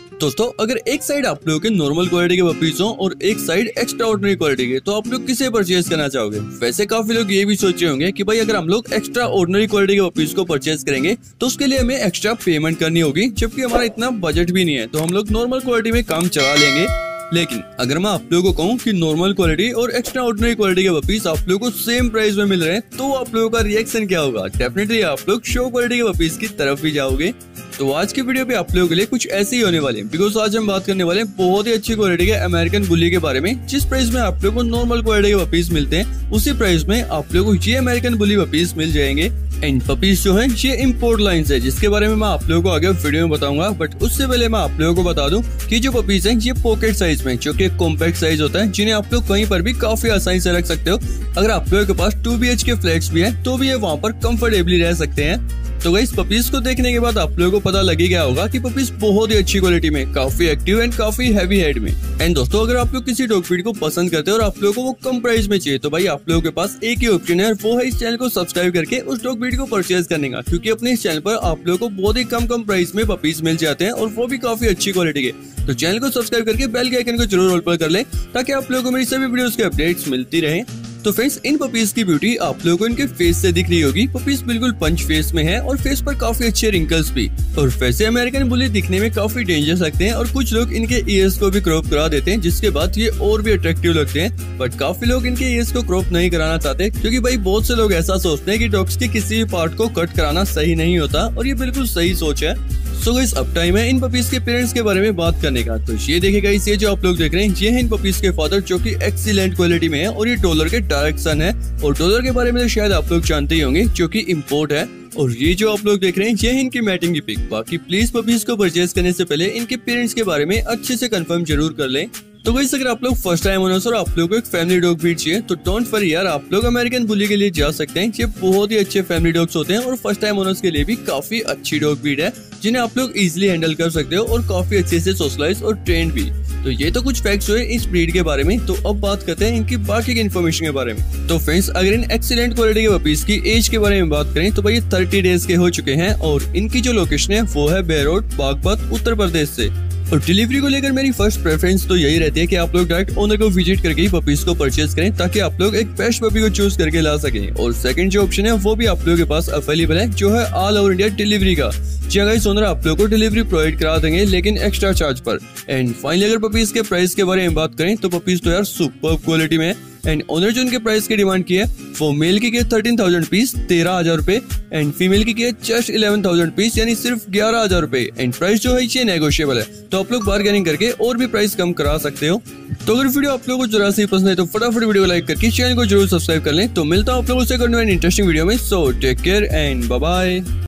दोस्तों अगर एक साइड आप लोगों के नॉर्मल क्वालिटी के पपीज हो और एक साइड एक्स्ट्रा ऑर्डिनरी क्वालिटी के, तो आप लोग किसे परचेज करना चाहोगे? वैसे काफी लोग ये भी सोच रहे होंगे कि भाई अगर हम लोग एक्स्ट्रा ऑर्डिनरी क्वालिटी के पपीज को परचेज करेंगे तो उसके लिए हमें एक्स्ट्रा पेमेंट करनी होगी, जबकि हमारा इतना बजट भी नहीं है, तो हम लोग नॉर्मल क्वालिटी में काम चला लेंगे। लेकिन अगर मैं आप लोगों को कहूँ कि नॉर्मल क्वालिटी और एक्स्ट्रा ऑर्डिनरी क्वालिटी के पपीज आप लोगों को सेम प्राइस में मिल रहे हैं, तो आप लोगों का रिएक्शन क्या होगा? डेफिनेटली आप लोग शो क्वालिटी के पपीज की तरफ भी जाओगे। तो आज की वीडियो पे आप लोगों के लिए कुछ ऐसे ही होने वाले हैं, बिकॉज आज हम बात करने वाले हैं बहुत ही अच्छी क्वालिटी के अमेरिकन बुली के बारे में। जिस प्राइस में आप लोगों को नॉर्मल क्वालिटी के पपीज मिलते हैं, उसी प्राइस में आप लोगों को ये अमेरिकन बुली पपीज मिल जाएंगे। एंड पपीज जो है ये इम्पोर्ट लाइन है, जिसके बारे में मैं आप लोगों को आगे वीडियो में बताऊंगा। बट उससे पहले मैं आप लोगों को बता दूं कि जो पपीज हैं ये पॉकेट साइज में, जो कि कॉम्पैक्ट साइज होता है, जिन्हें आप लोग कहीं पर भी काफी आसानी से रख सकते हो। अगर आप लोगों के पास 2 BHK फ्लैट्स भी है तो भी ये वहाँ पर कंफर्टेबली रह सकते हैं। तो गाइस पपीज को देखने के बाद आप लोगों को पता लग ही गया होगा कि पपीज बहुत ही अच्छी क्वालिटी में, काफी एक्टिव एंड काफी हैवी हेड में। एंड दोस्तों अगर आप लोग किसी डॉग ब्रीड को पसंद करते हो और आप लोगों को वो कम प्राइस में चाहिए, तो भाई आप लोगों के पास एक ही ऑप्शन है, वो है इस चैनल को सब्सक्राइब करके उस डॉग ब्रीड को परचेज करने का। क्योंकि अपने इस चैनल पर आप लोगों को बहुत ही कम प्राइस में पपीज मिल जाते हैं, और वो भी काफी अच्छी क्वालिटी के। तो चैनल को सब्सक्राइब करके बेल के आइकन को जरूर ऑल पर कर ले, ताकि आप लोगों को मेरी सभी वीडियोस के अपडेट्स मिलती रहे। तो फ्रेंड्स इन पपीज की ब्यूटी आप लोगों को इनके फेस से दिख रही होगी। पपीज बिल्कुल पंच फेस में है और फेस पर काफी अच्छे रिंकल्स भी। और वैसे अमेरिकन बुली दिखने में काफी डेंजरस लगते हैं, और कुछ लोग इनके ईयर्स को भी क्रॉप करा देते हैं, जिसके बाद ये और भी अट्रैक्टिव लगते हैं। बट काफी लोग इनके ईयर्स को क्रॉप नहीं कराना चाहते, क्योंकि भाई बहुत से लोग ऐसा सोचते हैं कि डॉग्स के किसी भी पार्ट को कट कराना सही नहीं होता, और ये बिल्कुल सही सोच है। सो गाइस अब टाइम है इन पपीज के पेरेंट्स के बारे में बात करने का। तो ये देखिएगा, ये जो आप लोग देख रहे हैं ये है इन पपीज के फादर, जो कि एक्सीलेंट क्वालिटी में है, और ये डॉलर के डायरेक्ट सन है। और डॉलर के बारे में तो शायद आप लोग जानते ही होंगे, जो कि इम्पोर्ट है। और ये जो आप लोग देख रहे हैं ये है इनकी मैटिंग की पिक। बाकी प्लीज पपीज को परचेज करने से पहले इनके पेरेंट्स के बारे में अच्छे से कंफर्म जरूर कर लें। तो गाइस अगर आप लोग फर्स्ट टाइम ओनर्स और आप लोगों को एक फैमिली डॉग ब्रीड चाहिए, तो डोंट वरी यार, आप लोग अमेरिकन बुली के लिए जा सकते हैं। ये बहुत ही अच्छे फैमिली डॉग्स होते हैं, और फर्स्ट टाइम ओनर्स के लिए भी काफी अच्छी डॉग ब्रीड है, जिन्हें आप लोग इजीली हैंडल कर सकते हो, और काफी अच्छे से सोशलाइज और ट्रेंड भी। तो ये तो कुछ फैक्ट्स हुए इस ब्रीड के बारे में। तो अब बात करते हैं इनकी बाकी की इन्फॉर्मेशन के बारे में। तो फ्रेंड्स अगर इन एक्सीलेंट क्वालिटी के पपीज की एज के बारे में बात करें, तो भाई 30 डेज के हो चुके हैं, और इनकी जो लोकेशन है वो है बेरोड, बागपत, उत्तर प्रदेश से। और डिलीवरी को लेकर मेरी फर्स्ट प्रेफरेंस तो यही रहती है कि आप लोग डायरेक्ट ओनर को विजिट करके ही पपीज को परचेज करें, ताकि आप लोग एक बेस्ट पपी को चूज करके ला सकें। और सेकंड जो ऑप्शन है वो भी आप लोगों के पास अवेलेबल है, जो है ऑल ओवर इंडिया डिलीवरी का। जी गाइस ओनर आप लोगों को डिलीवरी प्रोवाइड करा देंगे, लेकिन एक्स्ट्रा चार्ज पर। एंड फाइनली अगर पपीज के प्राइस के बारे में बात करें, तो पपीज तो यार सुपर क्वालिटी में है। एंड ओनर जो इनके प्राइस की डिमांड की है वो मेल की 13,000 रुपीज, 13,000 रुपए, एंड फीमेल की जस्ट 11,000 रुपीज, यानी सिर्फ 11,000 रुपए। एंड प्राइस जो है ये नेगोशिएबल है, तो आप लोग बार्गेनिंग करके और भी प्राइस कम करा सकते हो। तो अगर वीडियो आप लोगों को जरा से पसंद है तो फटाफट वीडियो को लाइक करके चैनल को जरूर सब्सक्राइब कर लें। तो मिलता हूँ आप लोगों से इंटरेस्टिंग वीडियो में। So take care and bye bye.